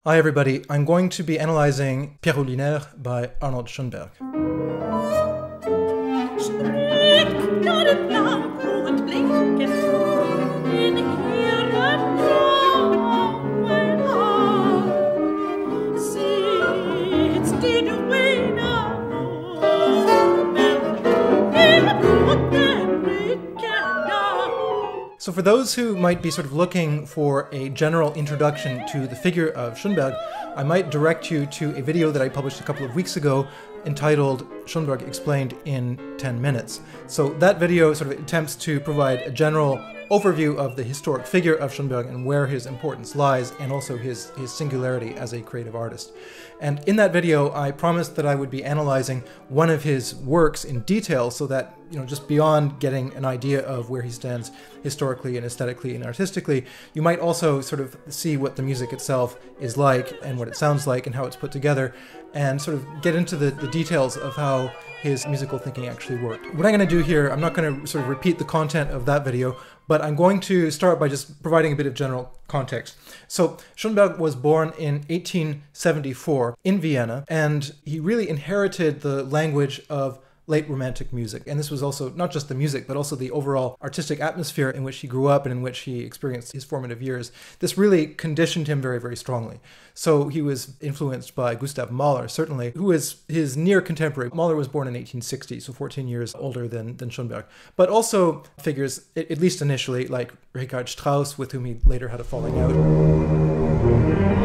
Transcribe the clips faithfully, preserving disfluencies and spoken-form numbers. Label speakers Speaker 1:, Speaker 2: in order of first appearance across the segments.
Speaker 1: Hi everybody, I'm going to be analyzing Pierrot Lunaire by Arnold Schoenberg. So for those who might be sort of looking for a general introduction to the figure of Schoenberg, I might direct you to a video that I published a couple of weeks ago entitled Schoenberg Explained in ten minutes. So that video sort of attempts to provide a general overview of the historic figure of Schoenberg and where his importance lies, and also his, his singularity as a creative artist. And in that video, I promised that I would be analyzing one of his works in detail so that, you know, just beyond getting an idea of where he stands historically and aesthetically and artistically, you might also sort of see what the music itself is like and what it sounds like and how it's put together, and sort of get into the, the details of how his musical thinking actually worked. What I'm going to do here, I'm not going to sort of repeat the content of that video, but I'm going to start by just providing a bit of general context. So Schoenberg was born in eighteen seventy-four in Vienna, and he really inherited the language of late Romantic music. And this was also not just the music, but also the overall artistic atmosphere in which he grew up and in which he experienced his formative years. This really conditioned him very, very strongly. So he was influenced by Gustav Mahler, certainly, who is his near contemporary. Mahler was born in eighteen sixty, so fourteen years older than, than Schoenberg. But also figures, at least initially, like Richard Strauss, with whom he later had a falling out.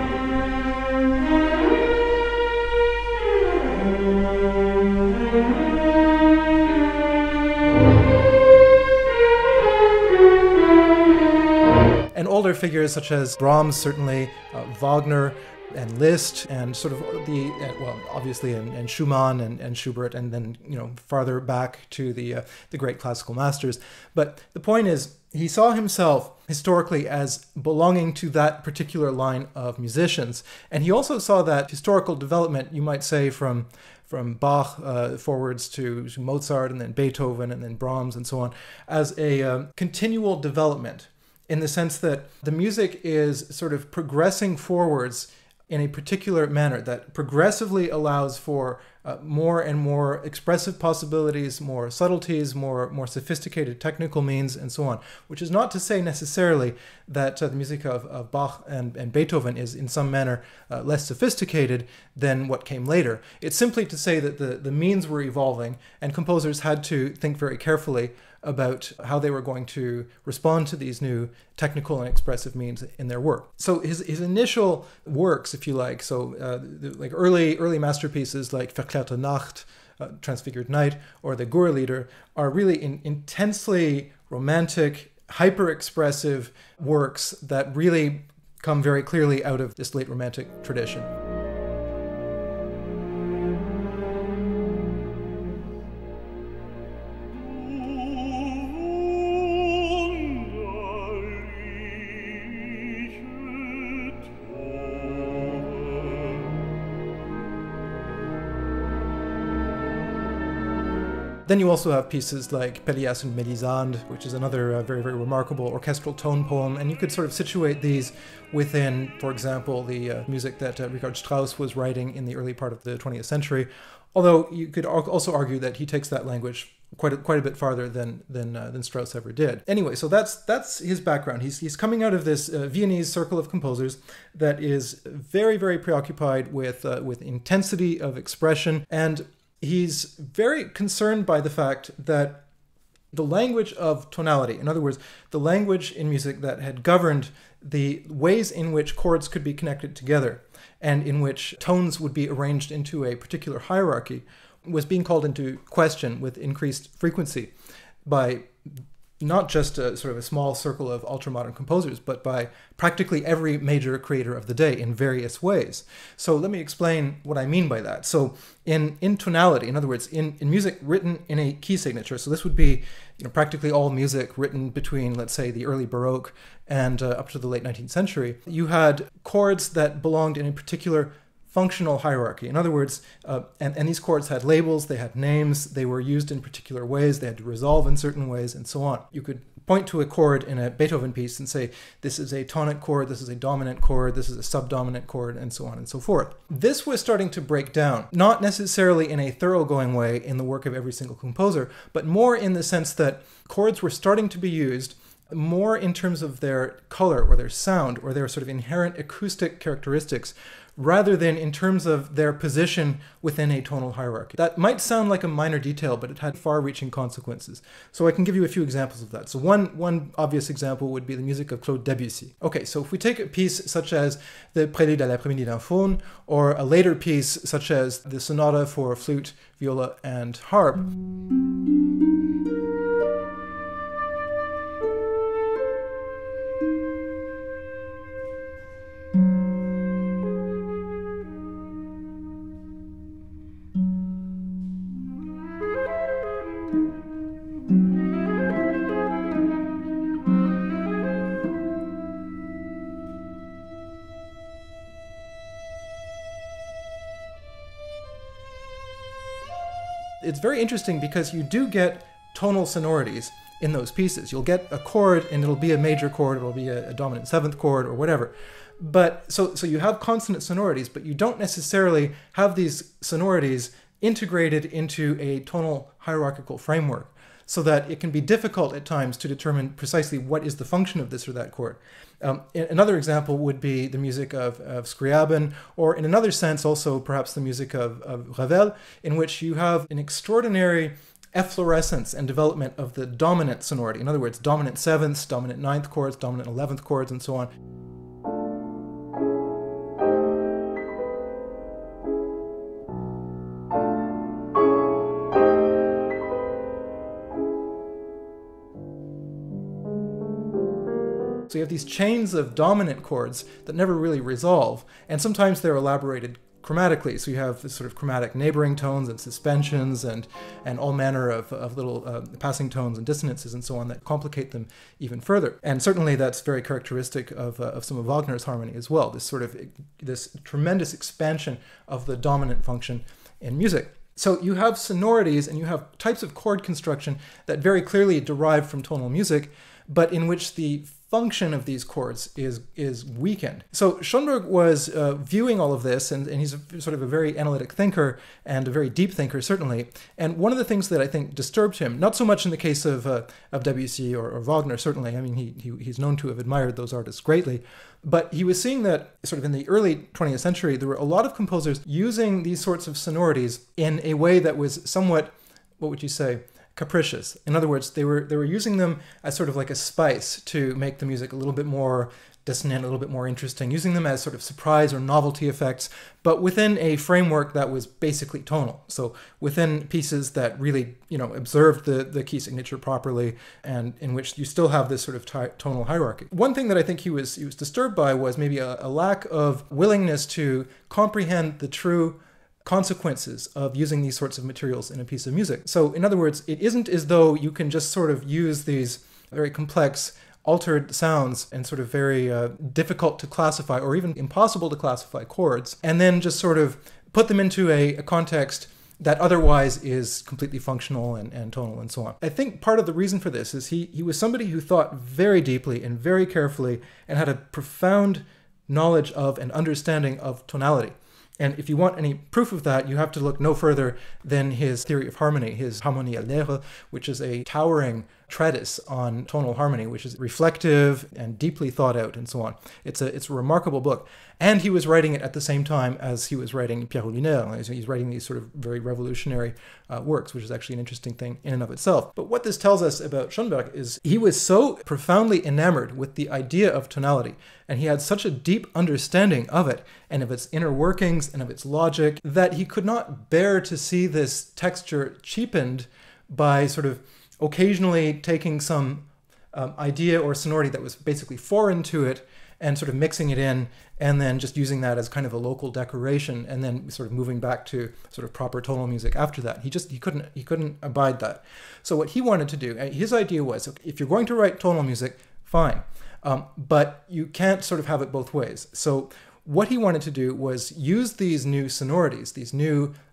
Speaker 1: And older figures such as Brahms, certainly, uh, Wagner, and Liszt, and sort of the, uh, well, obviously, and, and Schumann and, and Schubert, and then, you know, farther back to the, uh, the great classical masters. But the point is, he saw himself historically as belonging to that particular line of musicians. And he also saw that historical development, you might say, from from Bach uh, forwards to, to Mozart, and then Beethoven, and then Brahms, and so on, as a um, continual development, in the sense that the music is sort of progressing forwards in a particular manner that progressively allows for uh, more and more expressive possibilities, more subtleties, more, more sophisticated technical means, and so on. Which is not to say necessarily that uh, the music of, of Bach and, and Beethoven is in some manner uh, less sophisticated than what came later. It's simply to say that the, the means were evolving, and composers had to think very carefully about how they were going to respond to these new technical and expressive means in their work. So his, his initial works, if you like, so uh, the, like early early masterpieces like Verklärte Nacht, uh, Transfigured Night, or the Gurlieder, are really in, intensely romantic, hyper-expressive works that really come very clearly out of this late Romantic tradition. Then you also have pieces like Pelléas and Mélisande, which is another uh, very, very remarkable orchestral tone poem, and you could sort of situate these within, for example, the uh, music that uh, Richard Strauss was writing in the early part of the twentieth century, although you could also argue that he takes that language quite a, quite a bit farther than than, uh, than Strauss ever did. Anyway, so that's that's his background. He's, he's coming out of this uh, Viennese circle of composers that is very, very preoccupied with, uh, with intensity of expression, and he's very concerned by the fact that the language of tonality, in other words, the language in music that had governed the ways in which chords could be connected together and in which tones would be arranged into a particular hierarchy, was being called into question with increased frequency by not just a sort of a small circle of ultramodern composers, but by practically every major creator of the day in various ways. So let me explain what I mean by that. So in, in tonality, in other words, in, in music written in a key signature, so this would be, you know, practically all music written between, let's say, the early Baroque and uh, up to the late nineteenth century, you had chords that belonged in a particular functional hierarchy. In other words, uh, and, and these chords had labels, they had names, they were used in particular ways, they had to resolve in certain ways, and so on. You could point to a chord in a Beethoven piece and say, this is a tonic chord, this is a dominant chord, this is a subdominant chord, and so on and so forth. This was starting to break down, not necessarily in a thoroughgoing way in the work of every single composer, but more in the sense that chords were starting to be used more in terms of their color or their sound or their sort of inherent acoustic characteristics, rather than in terms of their position within a tonal hierarchy. That might sound like a minor detail, but it had far-reaching consequences. So I can give you a few examples of that. So one, one obvious example would be the music of Claude Debussy. Okay, so if we take a piece such as the Prélude à l'après-midi d'un faune, or a later piece such as the Sonata for flute, viola, and harp, it's very interesting because you do get tonal sonorities in those pieces. You'll get a chord and it'll be a major chord, it'll be a, a dominant seventh chord or whatever. But so, so you have consonant sonorities, but you don't necessarily have these sonorities integrated into a tonal hierarchical framework, so that it can be difficult at times to determine precisely what is the function of this or that chord. Um, another example would be the music of, of Scriabin, or in another sense also perhaps the music of, of Ravel, in which you have an extraordinary efflorescence and development of the dominant sonority. In other words, dominant sevenths, dominant ninth chords, dominant eleventh chords, and so on. So you have these chains of dominant chords that never really resolve, and sometimes they're elaborated chromatically. So you have this sort of chromatic neighboring tones and suspensions and, and all manner of, of little uh, passing tones and dissonances and so on that complicate them even further. And certainly that's very characteristic of, uh, of some of Wagner's harmony as well, this sort of this tremendous expansion of the dominant function in music. So you have sonorities and you have types of chord construction that very clearly derive from tonal music, but in which the function of these chords is is weakened. So Schoenberg was uh, viewing all of this, and, and he's a, sort of a very analytic thinker and a very deep thinker, certainly. And one of the things that I think disturbed him, not so much in the case of uh, of Debussy or, or Wagner, certainly. I mean, he, he he's known to have admired those artists greatly. But he was seeing that sort of in the early twentieth century, there were a lot of composers using these sorts of sonorities in a way that was somewhat, what would you say, capricious. In other words, they were they were using them as sort of like a spice to make the music a little bit more dissonant, a little bit more interesting, using them as sort of surprise or novelty effects, but within a framework that was basically tonal. So within pieces that really, you know, observed the, the key signature properly, and in which you still have this sort of tonal hierarchy. One thing that I think he was he was disturbed by was maybe a, a lack of willingness to comprehend the true consequences of using these sorts of materials in a piece of music. So in other words, it isn't as though you can just sort of use these very complex altered sounds and sort of very uh, difficult to classify or even impossible to classify chords, and then just sort of put them into a, a context that otherwise is completely functional and, and tonal and so on. I think part of the reason for this is he, he was somebody who thought very deeply and very carefully and had a profound knowledge of and understanding of tonality. And if you want any proof of that, you have to look no further than his theory of harmony, his Harmonie Allegre, which is a towering treatise on tonal harmony, which is reflective and deeply thought out and so on. It's a, it's a remarkable book. And he was writing it at the same time as he was writing Pierrot Lunaire. He's writing these sort of very revolutionary uh, works, which is actually an interesting thing in and of itself. But what this tells us about Schoenberg is he was so profoundly enamored with the idea of tonality, and he had such a deep understanding of it and of its inner workings and of its logic, that he could not bear to see this texture cheapened by sort of occasionally taking some um, idea or sonority that was basically foreign to it and sort of mixing it in, and then just using that as kind of a local decoration, and then sort of moving back to sort of proper tonal music after that. He just, he couldn't, he couldn't abide that. So what he wanted to do, his idea was, okay, if you're going to write tonal music, fine, um, but you can't sort of have it both ways. So what he wanted to do was use these new sonorities, these new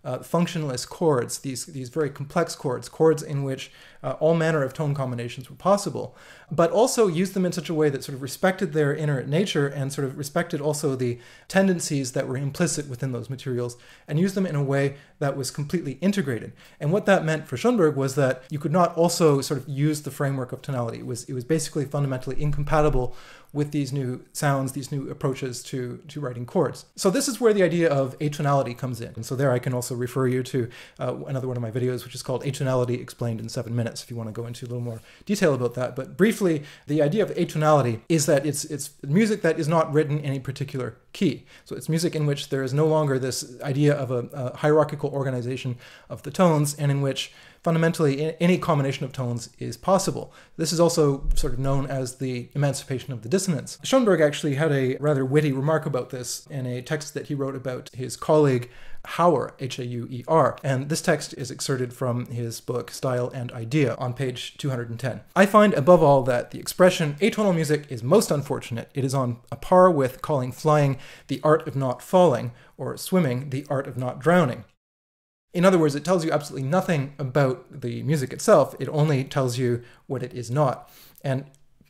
Speaker 1: uh, functionless chords, these, these very complex chords, chords in which uh, all manner of tone combinations were possible, but also used them in such a way that sort of respected their inner nature and sort of respected also the tendencies that were implicit within those materials, and used them in a way that was completely integrated. And what that meant for Schoenberg was that you could not also sort of use the framework of tonality. It was, it was basically fundamentally incompatible with these new sounds, these new approaches to, to writing chords. So this is where the idea of atonality comes in. And so there I can also refer you to uh, another one of my videos, which is called Atonality Explained in Seven Minutes, if you want to go into a little more detail about that. But briefly, the idea of atonality is that it's, it's music that is not written in a particular key. So it's music in which there is no longer this idea of a, a hierarchical organization of the tones, and in which fundamentally any combination of tones is possible. This is also sort of known as the emancipation of the dissonance. Schoenberg actually had a rather witty remark about this in a text that he wrote about his colleague Hauer, H A U E R, and this text is excerpted from his book Style and Idea on page two hundred ten. I find above all that the expression atonal music is most unfortunate. It is on a par with calling flying the art of not falling, or swimming the art of not drowning. In other words, it tells you absolutely nothing about the music itself. It only tells you what it is not. And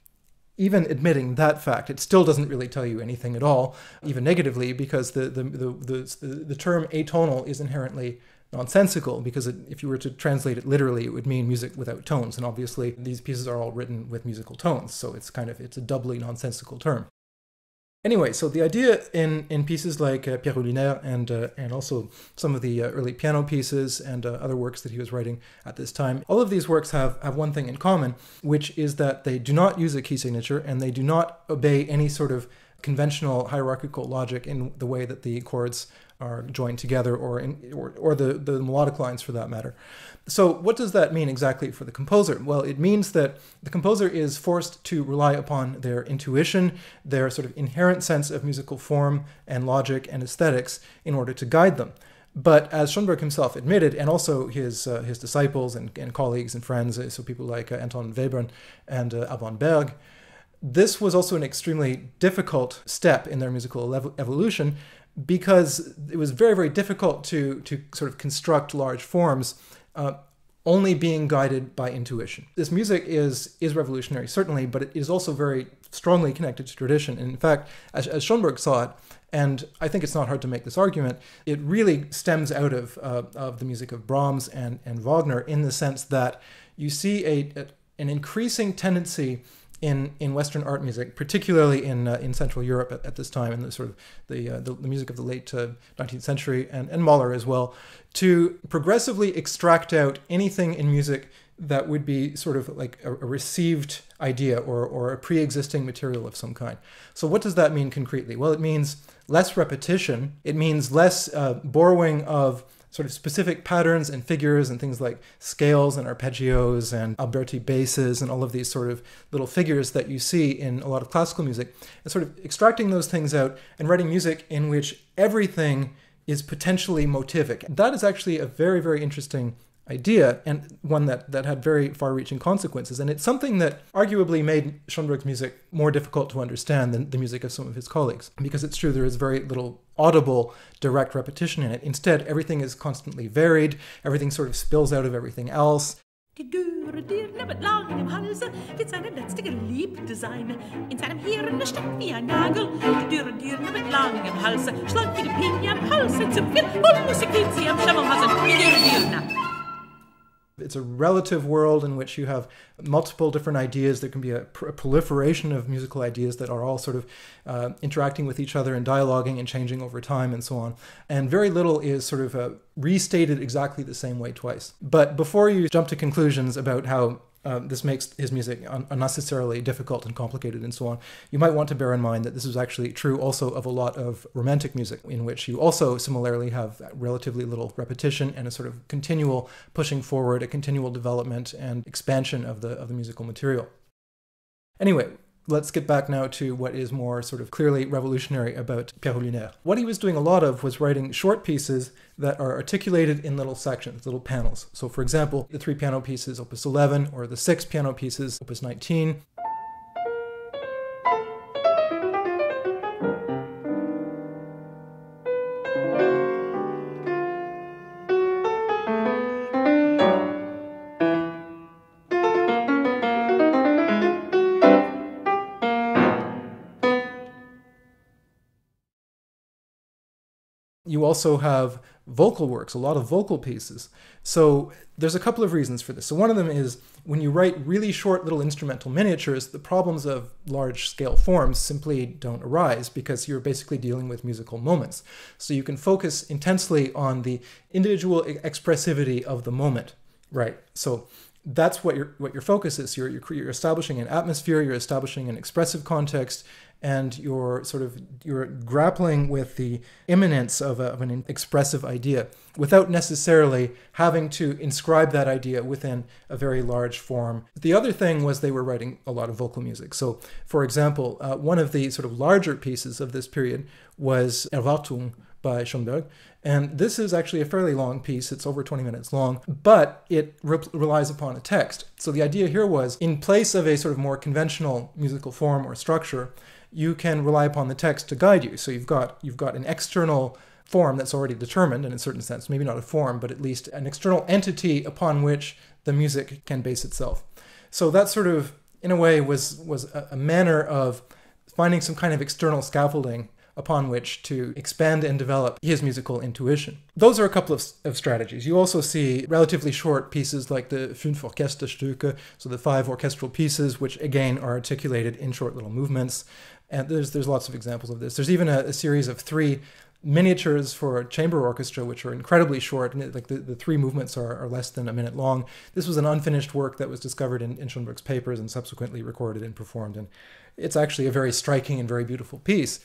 Speaker 1: even admitting that fact, it still doesn't really tell you anything at all, even negatively, because the, the, the, the, the term atonal is inherently nonsensical, because it, if you were to translate it literally, it would mean music without tones. And obviously, these pieces are all written with musical tones. So it's kind of, it's a doubly nonsensical term. Anyway, so the idea in, in pieces like uh, Pierrot Lunaire and, uh, and also some of the uh, early piano pieces and uh, other works that he was writing at this time, all of these works have, have one thing in common, which is that they do not use a key signature and they do not obey any sort of conventional hierarchical logic in the way that the chords are joined together, or, in, or, or the, the melodic lines for that matter. So what does that mean exactly for the composer? Well, it means that the composer is forced to rely upon their intuition, their sort of inherent sense of musical form and logic and aesthetics in order to guide them. But as Schoenberg himself admitted, and also his, uh, his disciples and, and colleagues and friends, so people like uh, Anton Webern and uh, Alban Berg, this was also an extremely difficult step in their musical ev evolution, because it was very, very difficult to, to sort of construct large forms uh, only being guided by intuition. This music is, is revolutionary, certainly, but it is also very strongly connected to tradition. And in fact, as, as Schoenberg saw it, and I think it's not hard to make this argument, it really stems out of, uh, of the music of Brahms and, and Wagner, in the sense that you see a, a, an increasing tendency in in Western art music, particularly in uh, in Central Europe at, at this time, in the sort of the uh, the, the music of the late uh, nineteenth century, and and Mahler as well, to progressively extract out anything in music that would be sort of like a, a received idea or or a pre-existing material of some kind. So what does that mean concretely? Well, it means less repetition. It means less uh, borrowing of sort of specific patterns and figures and things like scales and arpeggios and Alberti basses and all of these sort of little figures that you see in a lot of classical music, and sort of extracting those things out and writing music in which everything is potentially motivic. That is actually a very, very interesting idea, and one that, that had very far-reaching consequences. And it's something that arguably made Schoenberg's music more difficult to understand than the music of some of his colleagues, because it's true there is very little audible direct repetition in it. Instead, everything is constantly varied, everything sort of spills out of everything else.
Speaker 2: Die dure Dirne mit langem Halse wird seine letzte Geliebte sein. In seinem Hirn steckt wie ein Nagel. Die dure Dirne mit langem Halse, schlank wie die Pinie am Halse, Zipfel und Musik geht sie am Schimmelhasen. Die dure Dirne.
Speaker 1: It's a relative world in which you have multiple different ideas. There can be a, pr a proliferation of musical ideas that are all sort of uh, interacting with each other and dialoguing and changing over time and so on. And very little is sort of uh, restated exactly the same way twice. But before you jump to conclusions about how Uh, this makes his music un unnecessarily difficult and complicated and so on, you might want to bear in mind that this is actually true also of a lot of romantic music, in which you also similarly have relatively little repetition and a sort of continual pushing forward, a continual development and expansion of the, of the musical material. Anyway, let's get back now to what is more sort of clearly revolutionary about Pierrot Lunaire. What he was doing a lot of was writing short pieces that are articulated in little sections, little panels. So for example, the three piano pieces, opus eleven, or the six piano pieces, opus nineteen. You also have vocal works, a lot of vocal pieces. So there's a couple of reasons for this. So one of them is when you write really short little instrumental miniatures, the problems of large scale forms simply don't arise because you're basically dealing with musical moments. So you can focus intensely on the individual expressivity of the moment, right? So that's what your what your focus is. You're, you're you're establishing an atmosphere, you're establishing an expressive context, and you're sort of you're grappling with the immanence of, a, of an expressive idea without necessarily having to inscribe that idea within a very large form. The other thing was they were writing a lot of vocal music. So, for example, uh, one of the sort of larger pieces of this period was Erwartung by Schönberg. And this is actually a fairly long piece. It's over twenty minutes long, but it re relies upon a text. So the idea here was, in place of a sort of more conventional musical form or structure, you can rely upon the text to guide you. So you've got, you've got an external form that's already determined in a certain sense, maybe not a form, but at least an external entity upon which the music can base itself. So that sort of, in a way, was, was a, a manner of finding some kind of external scaffolding upon which to expand and develop his musical intuition. Those are a couple of, of strategies. You also see relatively short pieces like the Fünf Orchesterstücke, so the five orchestral pieces, which again are articulated in short little movements. And there's, there's lots of examples of this. There's even a, a series of three miniatures for chamber orchestra, which are incredibly short. Like the, the three movements are, are less than a minute long. This was an unfinished work that was discovered in, in Schönberg's papers and subsequently recorded and performed. And it's actually a very striking and very beautiful piece.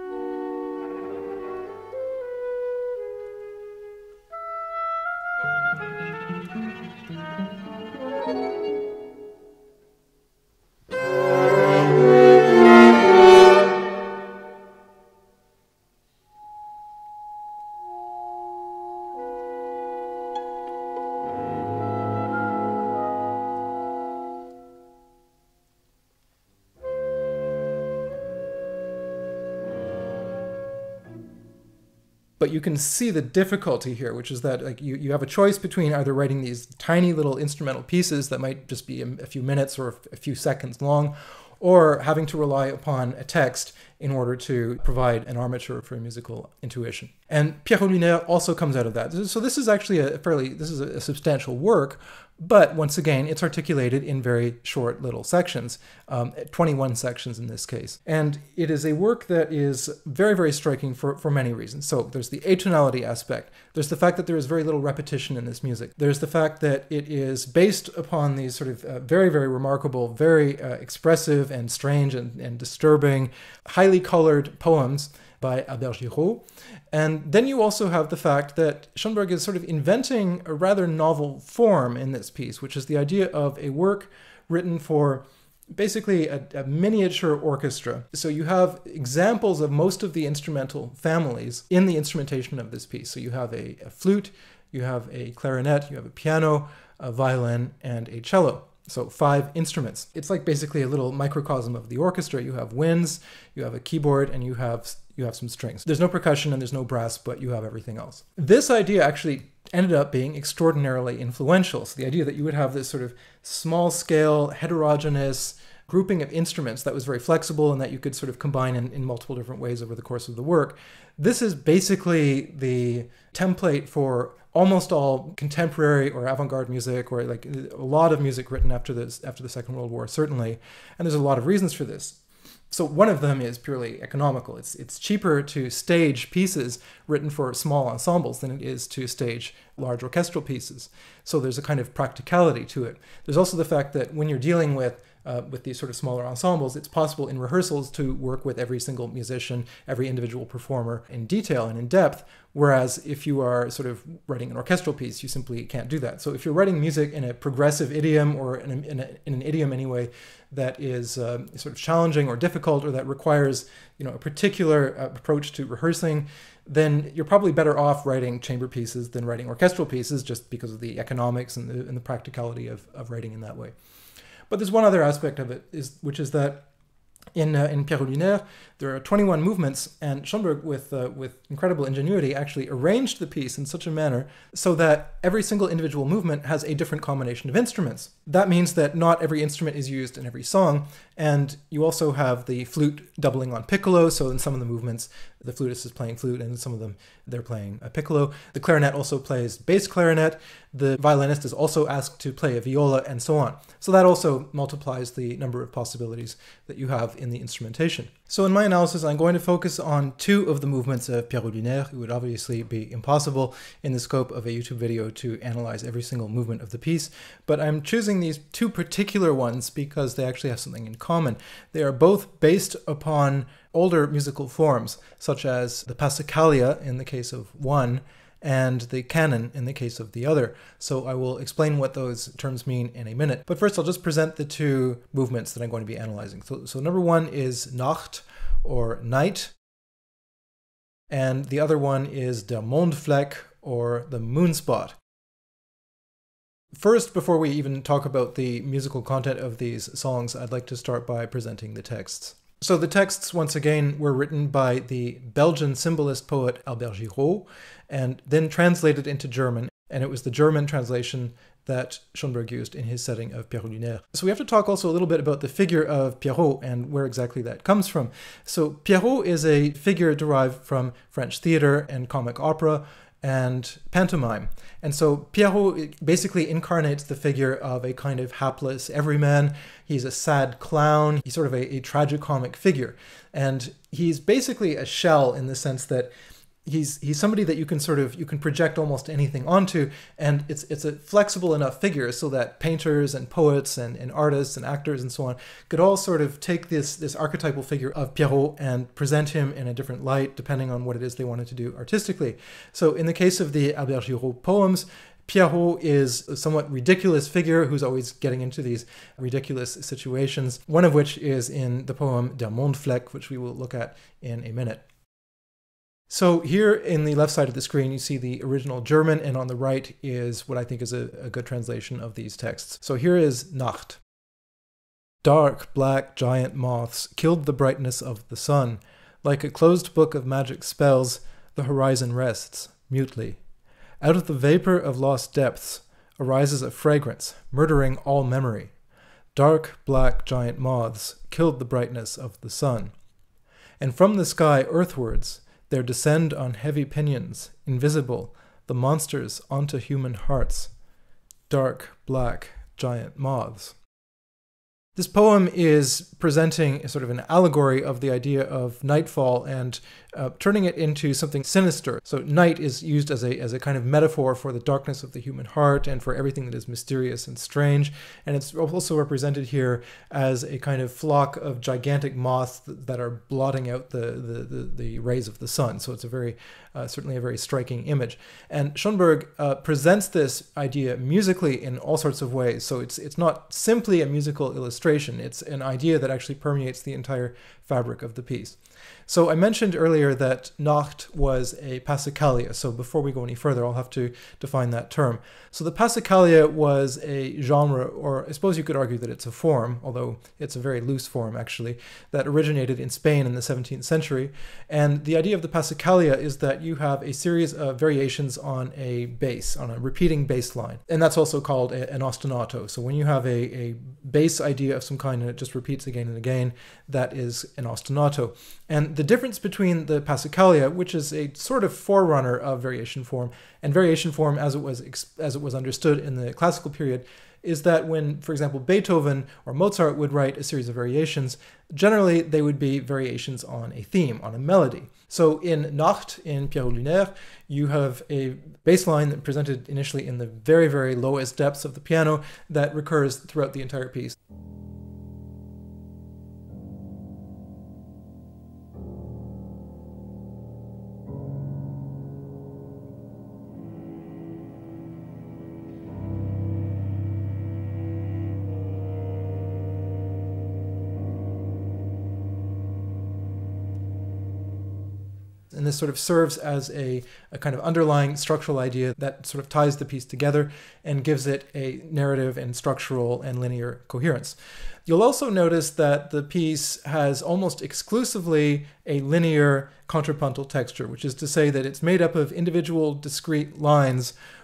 Speaker 1: But you can see the difficulty here, which is that like you, you have a choice between either writing these tiny little instrumental pieces that might just be a, a few minutes or a few seconds long, or having to rely upon a text in order to provide an armature for musical intuition. And Pierrot Lunaire also comes out of that. So this is actually a fairly, this is a substantial work, but once again, it's articulated in very short little sections, um, twenty-one sections in this case. And it is a work that is very, very striking for, for many reasons. So there's the atonality aspect. There's the fact that there is very little repetition in this music. There's the fact that it is based upon these sort of uh, very, very remarkable, very uh, expressive and strange and, and disturbing, highly colored poems by Albert Giraud. And then you also have the fact that Schönberg is sort of inventing a rather novel form in this piece, which is the idea of a work written for basically a, a miniature orchestra. So you have examples of most of the instrumental families in the instrumentation of this piece. So you have a, a flute, you have a clarinet, you have a piano, a violin, and a cello. So five instruments. It's like basically a little microcosm of the orchestra. You have winds, you have a keyboard, and you have you have some strings. There's no percussion and there's no brass, but you have everything else. This idea actually ended up being extraordinarily influential. So the idea that you would have this sort of small-scale, heterogeneous grouping of instruments that was very flexible and that you could sort of combine in, in multiple different ways over the course of the work. This is basically the template for almost all contemporary or avant-garde music, or like a lot of music written after this, after the Second World War, certainly. And there's a lot of reasons for this. So one of them is purely economical. It's, it's cheaper to stage pieces written for small ensembles than it is to stage large orchestral pieces. So there's a kind of practicality to it. There's also the fact that when you're dealing with Uh, with these sort of smaller ensembles, it's possible in rehearsals to work with every single musician, every individual performer in detail and in depth, whereas if you are sort of writing an orchestral piece, you simply can't do that. So if you're writing music in a progressive idiom, or in, a, in, a, in an idiom anyway, that is uh, sort of challenging or difficult, or that requires, you know, a particular uh, approach to rehearsing, then you're probably better off writing chamber pieces than writing orchestral pieces, just because of the economics and the, and the practicality of, of writing in that way. But there's one other aspect of it, is, which is that in, uh, in Pierrot Lunaire, there are twenty-one movements, and Schönberg, with, uh, with incredible ingenuity, actually arranged the piece in such a manner so that every single individual movement has a different combination of instruments. That means that not every instrument is used in every song, And you also have the flute doubling on piccolo, so in some of the movements, the flutist is playing flute, and in some of them, they're playing a piccolo. The clarinet also plays bass clarinet. The violinist is also asked to play a viola, and so on. So that also multiplies the number of possibilities that you have in the instrumentation. So in my analysis, I'm going to focus on two of the movements of Pierrot Lunaire. It would obviously be impossible in the scope of a YouTube video to analyze every single movement of the piece, but I'm choosing these two particular ones because they actually have something in common. They are both based upon older musical forms, such as the Passacaglia in the case of one, and the canon in the case of the other. So I will explain what those terms mean in a minute. But first I'll just present the two movements that I'm going to be analyzing. So, so number one is Nacht, or night, and the other one is Der Mondfleck, or the moonspot. First, before we even talk about the musical content of these songs, I'd like to start by presenting the texts. So the texts, once again, were written by the Belgian symbolist poet Albert Giraud, and then translated into German, and it was the German translation that Schoenberg used in his setting of Pierrot Lunaire. So we have to talk also a little bit about the figure of Pierrot and where exactly that comes from. So Pierrot is a figure derived from French theater and comic opera and pantomime. And so Pierrot basically incarnates the figure of a kind of hapless everyman. He's a sad clown. He's sort of a, a tragicomic figure. And he's basically a shell in the sense that He's he's somebody that you can sort of you can project almost anything onto, and it's it's a flexible enough figure so that painters and poets and, and artists and actors and so on could all sort of take this this archetypal figure of Pierrot and present him in a different light depending on what it is they wanted to do artistically. So in the case of the Albert Giraud poems, Pierrot is a somewhat ridiculous figure who's always getting into these ridiculous situations, one of which is in the poem Der Mondfleck, which we will look at in a minute. So here in the left side of the screen, you see the original German, and on the right is what I think is a, a good translation of these texts. So here is Nacht. Dark, black, giant moths killed the brightness of the sun. Like a closed book of magic spells, the horizon rests, mutely. Out of the vapor of lost depths arises a fragrance, murdering all memory. Dark, black, giant moths killed the brightness of the sun. And from the sky earthwards, there descend on heavy pinions, invisible, the monsters onto human hearts. Dark, black, giant moths. This poem is presenting a sort of an allegory of the idea of nightfall and uh, turning it into something sinister. So night is used as a, as a kind of metaphor for the darkness of the human heart and for everything that is mysterious and strange. And it's also represented here as a kind of flock of gigantic moths that are blotting out the, the, the, the rays of the sun. So it's a very, uh, certainly a very striking image. And Schoenberg uh, presents this idea musically in all sorts of ways. So it's, it's not simply a musical illustration. It's an idea that actually permeates the entire fabric of the piece. So I mentioned earlier that Nacht was a Passacaglia. So before we go any further, I'll have to define that term. So the Passacaglia was a genre, or I suppose you could argue that it's a form, although it's a very loose form actually, that originated in Spain in the seventeenth century. And the idea of the Passacaglia is that you have a series of variations on a bass, on a repeating bass line. And that's also called a, an ostinato. So when you have a, a bass idea of some kind and it just repeats again and again, that is an ostinato. And the difference between the Passacaglia, which is a sort of forerunner of variation form, and variation form as it was as it was understood in the classical period, is that when, for example, Beethoven or Mozart would write a series of variations, generally they would be variations on a theme, on a melody. So in Nacht, in Pierrot Lunaire, you have a bass line that presented initially in the very, very lowest depths of the piano that recurs throughout the entire piece. And this sort of serves as a, a kind of underlying structural idea that sort of ties the piece together and gives it a narrative and structural and linear coherence. You'll also notice that the piece has almost exclusively a linear contrapuntal texture, which is to say that it's made up of individual discrete lines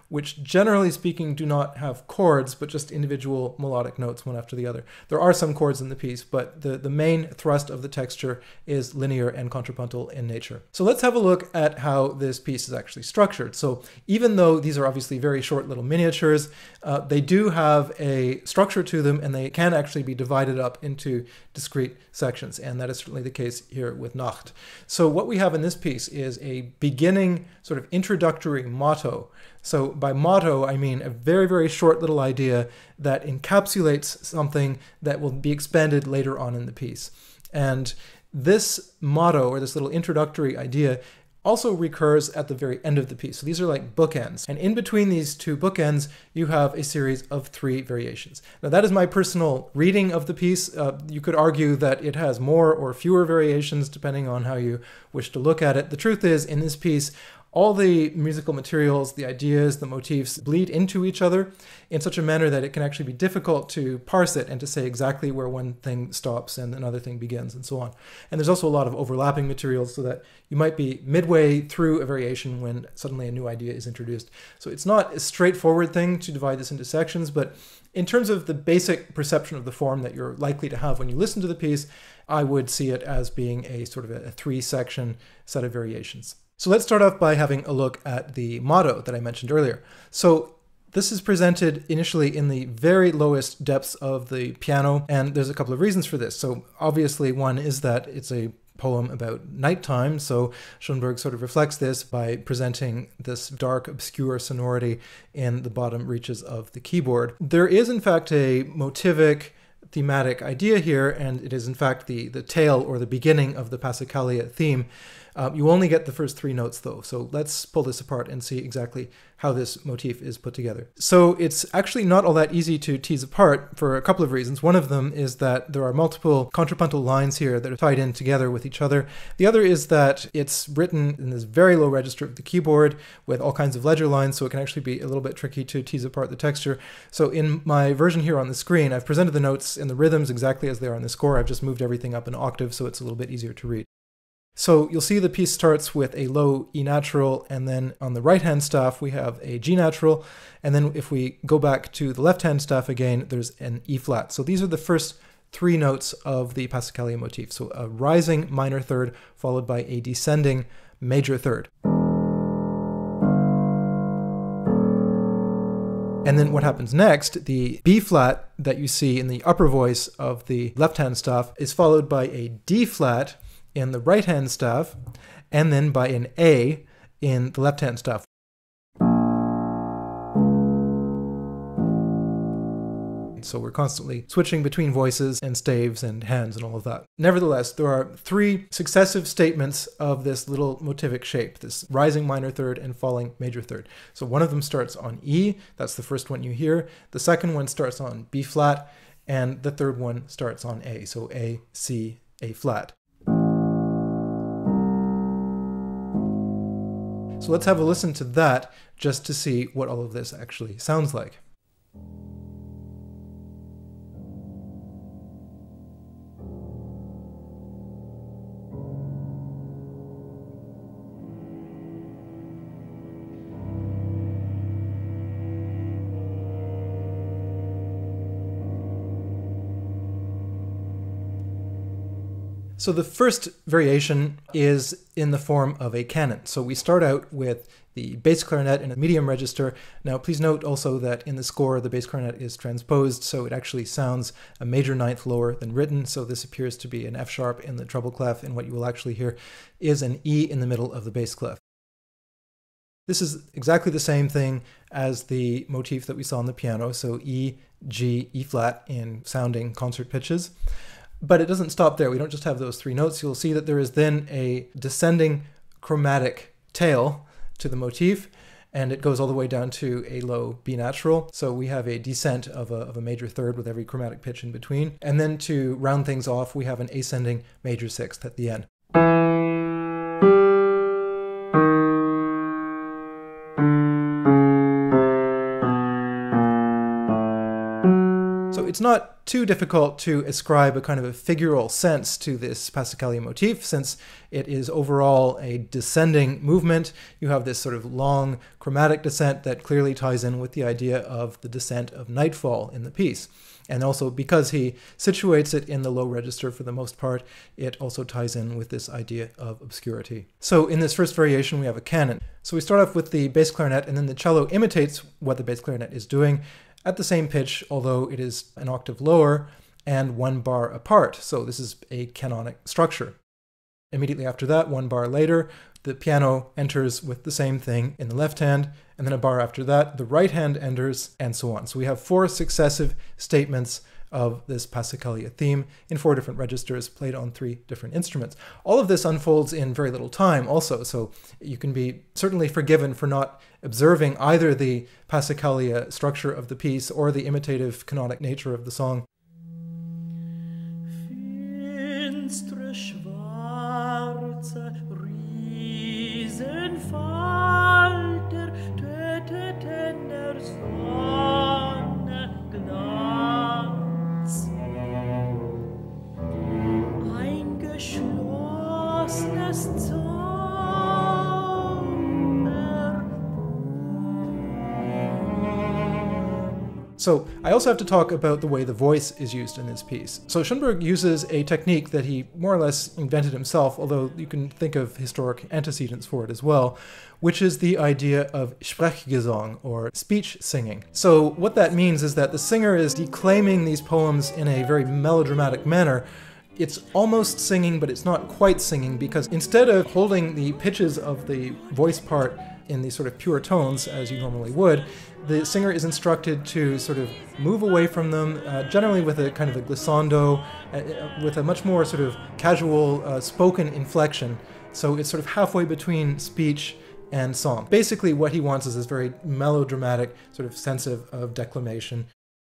Speaker 1: which generally speaking do not have chords, but just individual melodic notes one after the other. There are some chords in the piece, but the, the main thrust of the texture is linear and contrapuntal in nature. So let's have a look at how this piece is actually structured. So even though these are obviously very short little miniatures, uh, they do have a structure to them, and they can actually be divided up into discrete sections, and that is certainly the case here with Nacht. So what we have in this piece is a beginning sort of introductory motto. So by motto, I mean a very, very short little idea that encapsulates something that will be expanded later on in the piece. And this motto, or this little introductory idea, also recurs at the very end of the piece. So these are like bookends. And in between these two bookends, you have a series of three variations. Now that is my personal reading of the piece. Uh, you could argue that it has more or fewer variations depending on how you wish to look at it. The truth is, in this piece, all the musical materials, the ideas, the motifs bleed into each other in such a manner that it can actually be difficult to parse it and to say exactly where one thing stops and another thing begins and so on. And there's also a lot of overlapping materials, so that you might be midway through a variation when suddenly a new idea is introduced. So it's not a straightforward thing to divide this into sections, but in terms of the basic perception of the form that you're likely to have when you listen to the piece, I would see it as being a sort of a three-section set of variations. So let's start off by having a look at the motto that I mentioned earlier. So this is presented initially in the very lowest depths of the piano, and there's a couple of reasons for this. So obviously one is that it's a poem about nighttime, so Schoenberg sort of reflects this by presenting this dark, obscure sonority in the bottom reaches of the keyboard. There is in fact a motivic thematic idea here, and it is in fact the, the tail or the beginning of the Passacaglia theme. Um, you only get the first three notes though, so let's pull this apart and see exactly how this motif is put together. So it's actually not all that easy to tease apart for a couple of reasons. One of them is that there are multiple contrapuntal lines here that are tied in together with each other. The other is that it's written in this very low register of the keyboard with all kinds of ledger lines, so it can actually be a little bit tricky to tease apart the texture. So in my version here on the screen, I've presented the notes and the rhythms exactly as they are in the score. I've just moved everything up an octave so it's a little bit easier to read. So you'll see the piece starts with a low E natural, and then on the right-hand staff we have a G natural, and then if we go back to the left-hand staff again, there's an E flat. So these are the first three notes of the Passacaglia motif. So a rising minor third followed by a descending major third. And then what happens next, the B flat that you see in the upper voice of the left-hand staff is followed by a D flat in the right-hand staff, and then by an A in the left-hand staff. So we're constantly switching between voices and staves and hands and all of that. Nevertheless, there are three successive statements of this little motivic shape, this rising minor third and falling major third. So one of them starts on E, that's the first one you hear. The second one starts on B flat, and the third one starts on A, so A, C, A flat. So let's have a listen to that just to see what all of this actually sounds like. So the first variation is in the form of a canon. So we start out with the bass clarinet in a medium register. Now please note also that in the score the bass clarinet is transposed, so it actually sounds a major ninth lower than written, so this appears to be an F sharp in the treble clef, and what you will actually hear is an E in the middle of the bass clef. This is exactly the same thing as the motif that we saw on the piano, so E, G, E flat in sounding concert pitches. But it doesn't stop there. We don't just have those three notes. You'll see that there is then a descending chromatic tail to the motif, and it goes all the way down to a low B natural. So we have a descent of a, of a major third with every chromatic pitch in between. And then to round things off, we have an ascending major sixth at the end. It's not too difficult to ascribe a kind of a figural sense to this Passacaglia motif, since it is overall a descending movement. You have this sort of long chromatic descent that clearly ties in with the idea of the descent of nightfall in the piece. And also, because he situates it in the low register for the most part, it also ties in with this idea of obscurity. So in this first variation, we have a canon. So we start off with the bass clarinet, and then the cello imitates what the bass clarinet is doing at the same pitch, although it is an octave lower and one bar apart. So this is a canonic structure. Immediately after that, one bar later, the piano enters with the same thing in the left hand, and then a bar after that, the right hand enters, and so on. So we have four successive statements of this Passacaglia theme in four different registers played on three different instruments. All of this unfolds in very little time also, so you can be certainly forgiven for not observing either the Passacaglia structure of the piece or the imitative canonic nature of the song. Finstre schwarze Riesenfalter töteten der Sonne Glanz. Eingeschlossenes So I also have to talk about the way the voice is used in this piece. So Schoenberg uses a technique that he more or less invented himself, although you can think of historic antecedents for it as well, which is the idea of Sprechgesang, or speech singing. So what that means is that the singer is declaiming these poems in a very melodramatic manner. It's almost singing, but it's not quite singing, because instead of holding the pitches of the voice part in these sort of pure tones, as you normally would, the singer is instructed to sort of move away from them, uh, generally with a kind of a glissando, uh, with a much more sort of casual uh, spoken inflection. So it's sort of halfway between speech and song. Basically what he wants is this very melodramatic sort of sense of, of declamation.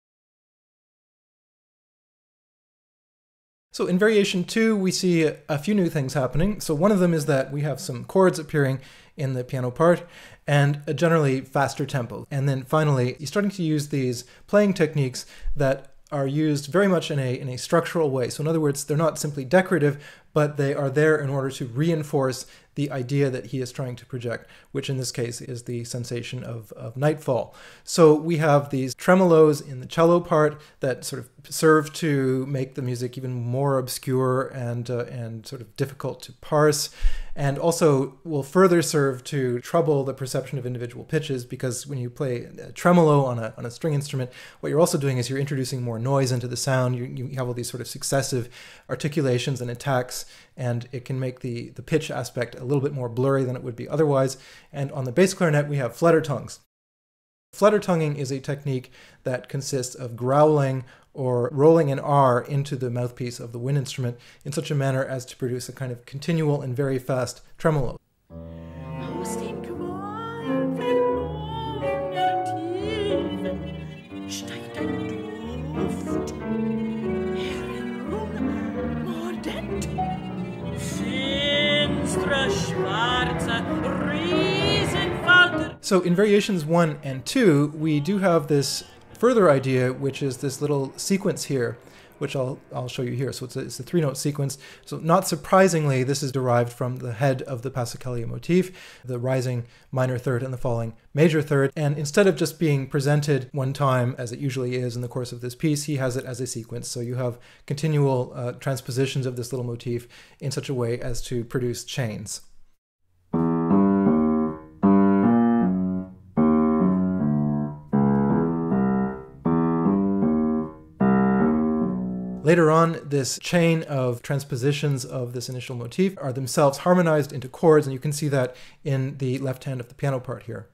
Speaker 1: So in variation two, we see a, a few new things happening. So one of them is that we have some chords appearing in the piano part and a generally faster tempo. And then finally, he's starting to use these playing techniques that are used very much in a, in a structural way. So in other words, they're not simply decorative, but they are there in order to reinforce the idea that he is trying to project, which in this case is the sensation of, of nightfall. So we have these tremolos in the cello part that sort of serve to make the music even more obscure and, uh, and sort of difficult to parse, and also will further serve to trouble the perception of individual pitches, because when you play a tremolo on a, on a string instrument, what you're also doing is you're introducing more noise into the sound. You, you have all these sort of successive articulations and attacks, and it can make the, the pitch aspect a little bit more blurry than it would be otherwise. And on the bass clarinet, we have flutter tongues. Flutter tonguing is a technique that consists of growling or rolling an R into the mouthpiece of the wind instrument in such a manner as to produce a kind of continual and very fast tremolo. So in variations one and two, we do have this further idea, which is this little sequence here, which I'll, I'll show you here. So it's a, it's a three-note sequence. So not surprisingly, this is derived from the head of the Passacaglia motif, the rising minor third and the falling major third. And instead of just being presented one time, as it usually is in the course of this piece, he has it as a sequence. So you have continual uh, transpositions of this little motif in such a way as to produce chains. Later on, this chain of transpositions of this initial motif are themselves harmonized into chords, and you can see that in the left hand of the piano part here.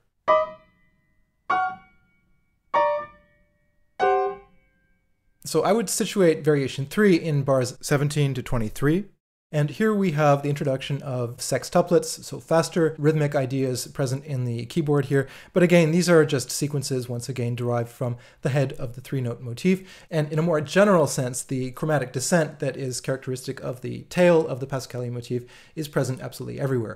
Speaker 1: So I would situate variation three in bars seventeen to twenty-three. And here we have the introduction of sextuplets, so faster rhythmic ideas present in the keyboard here. But again, these are just sequences, once again, derived from the head of the three-note motif. And in a more general sense, the chromatic descent that is characteristic of the tail of the Passacaglia motif is present absolutely everywhere.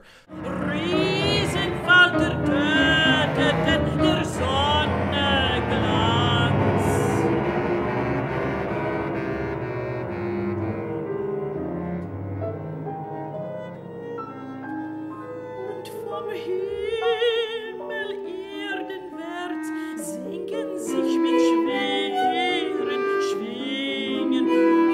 Speaker 2: Himmel erdenwärts senken sich mit schweren Schwingen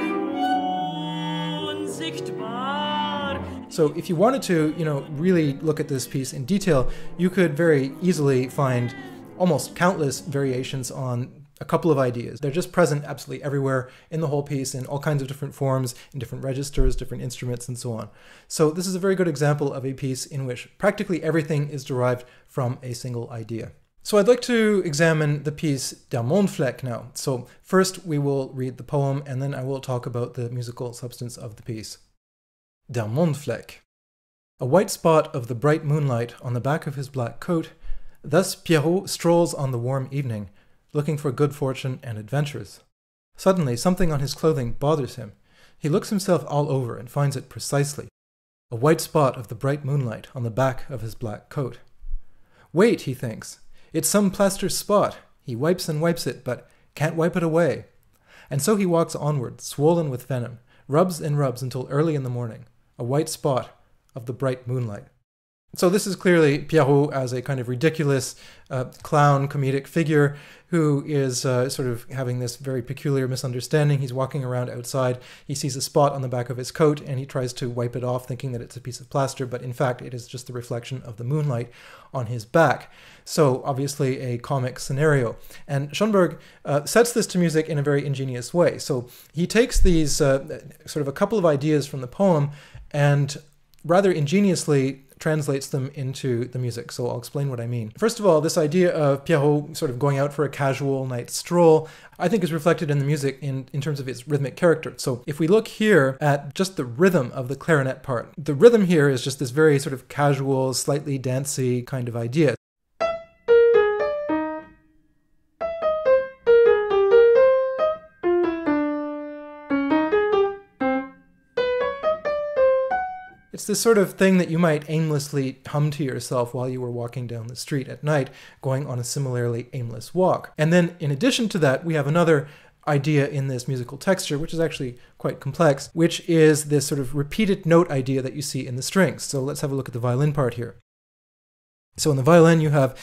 Speaker 2: unsichtbar.
Speaker 1: So if you wanted to, you know, really look at this piece in detail, you could very easily find almost countless variations on a couple of ideas. They're just present absolutely everywhere in the whole piece in all kinds of different forms, in different registers, different instruments, and so on. So this is a very good example of a piece in which practically everything is derived from a single idea. So I'd like to examine the piece Der Mondfleck now. So first we will read the poem, and then I will talk about the musical substance of the piece. Der Mondfleck. A white spot of the bright moonlight on the back of his black coat, thus Pierrot strolls on the warm evening, looking for good fortune and adventures. Suddenly, something on his clothing bothers him. He looks himself all over and finds it precisely. A white spot of the bright moonlight on the back of his black coat. Wait, he thinks. It's some plaster spot. He wipes and wipes it, but can't wipe it away. And so he walks onward, swollen with venom, rubs and rubs until early in the morning. A white spot of the bright moonlight. So this is clearly Pierrot as a kind of ridiculous uh, clown comedic figure who is uh, sort of having this very peculiar misunderstanding. He's walking around outside, he sees a spot on the back of his coat and he tries to wipe it off thinking that it's a piece of plaster, but in fact it is just the reflection of the moonlight on his back. So obviously a comic scenario. And Schoenberg uh, sets this to music in a very ingenious way. So he takes these uh, sort of a couple of ideas from the poem and rather ingeniously translates them into the music. So I'll explain what I mean. First of all, this idea of Pierrot sort of going out for a casual night stroll, I think is reflected in the music in, in terms of its rhythmic character. So if we look here at just the rhythm of the clarinet part, the rhythm here is just this very sort of casual, slightly dancey kind of idea. It's this sort of thing that you might aimlessly hum to yourself while you were walking down the street at night, going on a similarly aimless walk. And then in addition to that, we have another idea in this musical texture, which is actually quite complex, which is this sort of repeated note idea that you see in the strings. So let's have a look at the violin part here. So in the violin you have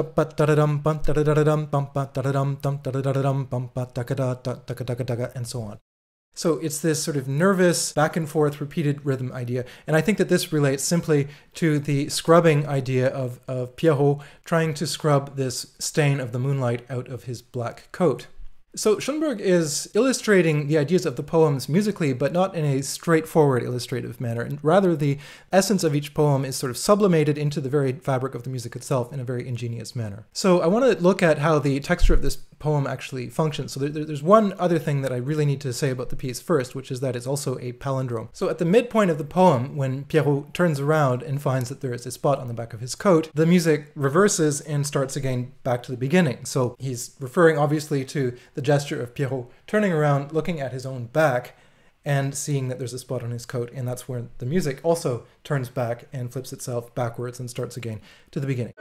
Speaker 1: and so on. So it's this sort of nervous, back and forth, repeated rhythm idea. And I think that this relates simply to the scrubbing idea of, of Pierrot trying to scrub this stain of the moonlight out of his black coat. So Schoenberg is illustrating the ideas of the poems musically, but not in a straightforward illustrative manner. And rather, the essence of each poem is sort of sublimated into the very fabric of the music itself in a very ingenious manner. So I want to look at how the texture of this poem actually functions. So there, there's one other thing that I really need to say about the piece first, which is that it's also a palindrome. So at the midpoint of the poem, when Pierrot turns around and finds that there is a spot on the back of his coat, the music reverses and starts again back to the beginning. So he's referring obviously to the gesture of Pierrot turning around, looking at his own back, and seeing that there's a spot on his coat, and that's where the music also turns back and flips itself backwards and starts again to the beginning.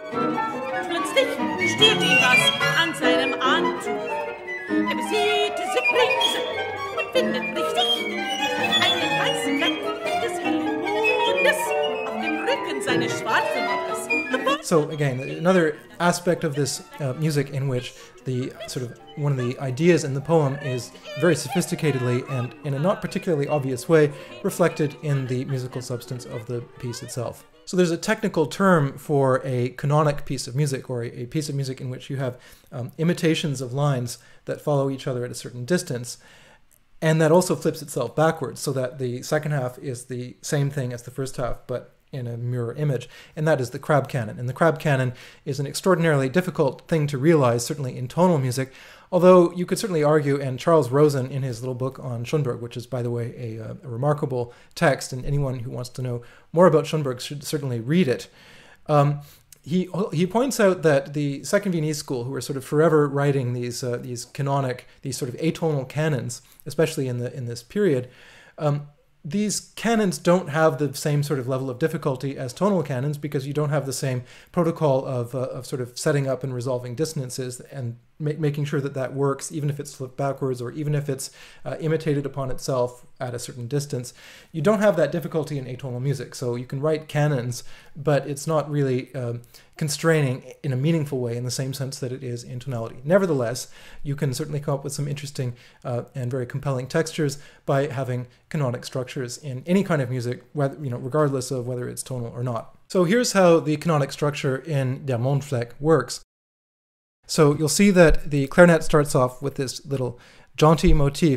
Speaker 2: Plötzlich steht ihm was an seinem Anzug. Er besieht sich rings und findet richtig einen weißen Fleck des hellen Mondes auf dem Rücken seines schwarzen Rockes.
Speaker 1: So again, another aspect of this uh, music in which the sort of one of the ideas in the poem is very sophisticatedly and in a not particularly obvious way reflected in the musical substance of the piece itself. So there's a technical term for a canonic piece of music, or a, a piece of music in which you have um, imitations of lines that follow each other at a certain distance, and that also flips itself backwards, so that the second half is the same thing as the first half, but in a mirror image, and that is the crab canon. And the crab canon is an extraordinarily difficult thing to realize, certainly in tonal music, although you could certainly argue, and Charles Rosen in his little book on Schoenberg, which is, by the way, a, a remarkable text, and anyone who wants to know more about Schoenberg should certainly read it. Um, he he points out that the Second Viennese School, who are sort of forever writing these uh, these canonic, these sort of atonal canons, especially in the in this period, um, these canons don't have the same sort of level of difficulty as tonal canons, because you don't have the same protocol of, uh, of sort of setting up and resolving dissonances and ma making sure that that works, even if it's flipped backwards or even if it's uh, imitated upon itself at a certain distance. You don't have that difficulty in atonal music. So you can write canons, but it's not really um, constraining in a meaningful way in the same sense that it is in tonality. Nevertheless, you can certainly come up with some interesting uh, and very compelling textures by having canonic structures in any kind of music, whether, you know, regardless of whether it's tonal or not. So here's how the canonic structure in Der Mondfleck works. So you'll see that the clarinet starts off with this little jaunty motif.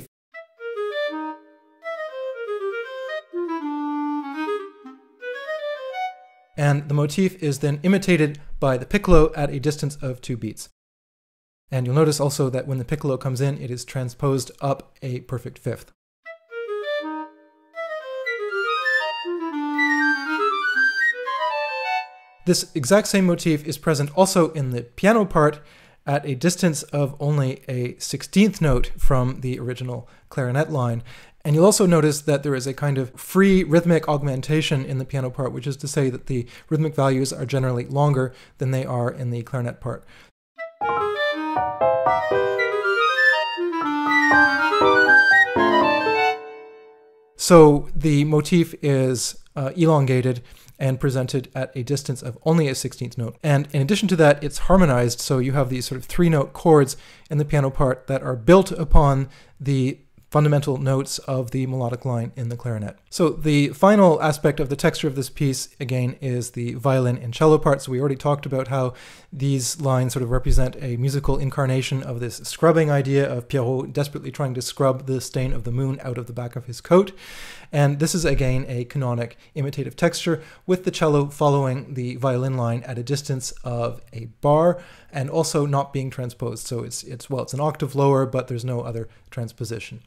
Speaker 1: And the motif is then imitated by the piccolo at a distance of two beats. And you'll notice also that when the piccolo comes in, it is transposed up a perfect fifth. This exact same motif is present also in the piano part at a distance of only a sixteenth note from the original clarinet line. And you'll also notice that there is a kind of free rhythmic augmentation in the piano part, which is to say that the rhythmic values are generally longer than they are in the clarinet part. So the motif is uh, elongated and presented at a distance of only a sixteenth note. And in addition to that, it's harmonized, so you have these sort of three-note chords in the piano part that are built upon the fundamental notes of the melodic line in the clarinet. So the final aspect of the texture of this piece, again, is the violin and cello part. So we already talked about how these lines sort of represent a musical incarnation of this scrubbing idea of Pierrot desperately trying to scrub the stain of the moon out of the back of his coat. And this is, again, a canonic imitative texture, with the cello following the violin line at a distance of a bar and also not being transposed. So it's, it's well, it's an octave lower, but there's no other transposition.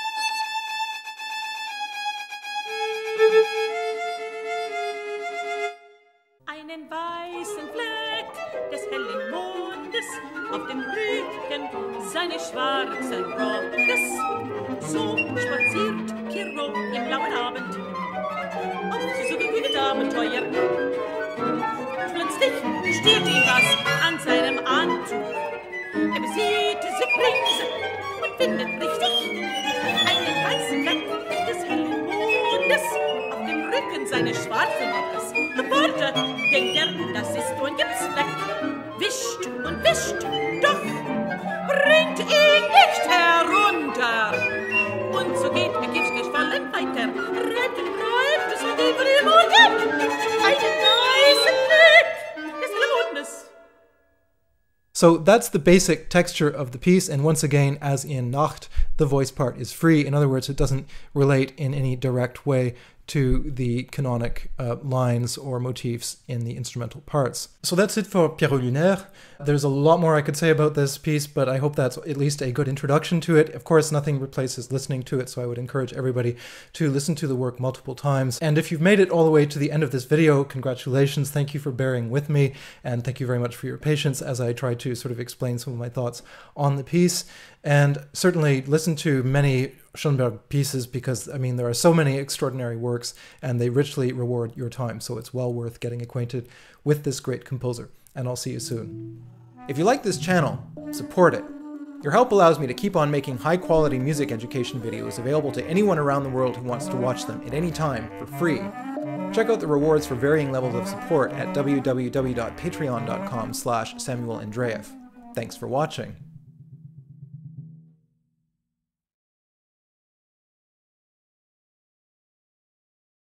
Speaker 2: Einen weißen Fleck des hellen Mondes auf dem Rücken seines schwarzen Rockes. So spaziert Pierrot im blauen Abend auf so gefühlte Abenteuer. Plötzlich stört ihn was an seinem Anzug. Er besieht sich rings und findet richtig einen weißen Fleck des hellen Mondes auf dem Rücken seines schwarzen Rockes. Sofort denkt er, das ist nur ein Gipsfleck. Wischt und wischt, doch bringt ihn nicht herunter. Und so geht er giftgeschwollen weiter. Reibt und reibt es und über dem Mond einen weißen Fleck des hellen Mondes.
Speaker 1: So that's the basic texture of the piece, and once again, as in Nacht, the voice part is free. In other words, it doesn't relate in any direct way to the canonic uh, lines or motifs in the instrumental parts. So that's it for Pierrot Lunaire. There's a lot more I could say about this piece, but I hope that's at least a good introduction to it. Of course, nothing replaces listening to it, so I would encourage everybody to listen to the work multiple times. And if you've made it all the way to the end of this video, congratulations. Thank you for bearing with me, and thank you very much for your patience as I try to sort of explain some of my thoughts on the piece. And certainly listen to many Schoenberg pieces, because, I mean, there are so many extraordinary works and they richly reward your time, so it's well worth getting acquainted with this great composer. And I'll see you soon. If you like this channel, support it. Your help allows me to keep on making high-quality music education videos available to anyone around the world who wants to watch them at any time for free. Check out the rewards for varying levels of support at w w w dot patreon dot com slash Samuel Andreev. Thanks for watching.